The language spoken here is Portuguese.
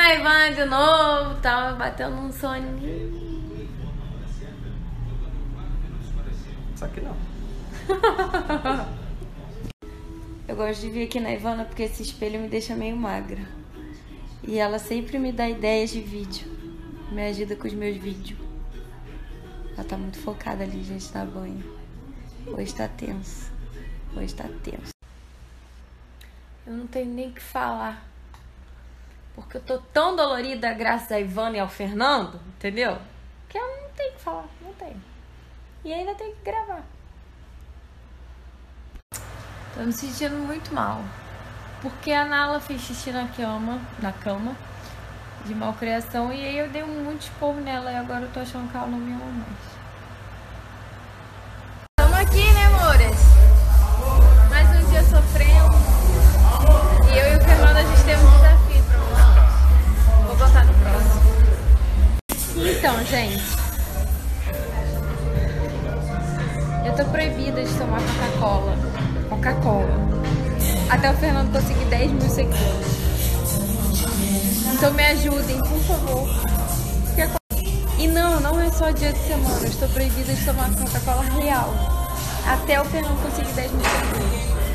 na Ivana de novo, tava batendo um soninho. Só que não. Eu gosto de vir aqui na Ivana porque esse espelho me deixa meio magra. E ela sempre me dá ideias de vídeo. Me ajuda com os meus vídeos. Ela tá muito focada ali, gente, na banha. Hoje tá tenso. Hoje tá tenso. Eu não tenho nem o que falar. Porque eu tô tão dolorida graças a Ivana e ao Fernando, entendeu? Que eu não tenho o que falar, não tenho. E ainda tenho que gravar. Tô me sentindo muito mal. Porque a Nala fez xixi na cama, de malcriação, e aí eu dei um monte de esporro nela e agora eu tô achando que ela não me ama mais. Tamo aqui, né, amores? Mais um dia sofrendo. E eu e o Fernando, a gente tem um desafio pra vocês. Vou botar no próximo. Então, gente, eu tô proibida de tomar Coca-Cola. Até o Fernando conseguir 10 mil seguidores. Então me ajudem, por favor. E não é só dia de semana. Eu estou proibida de tomar Coca-Cola real. Até o Fernando conseguir 10 mil seguidores.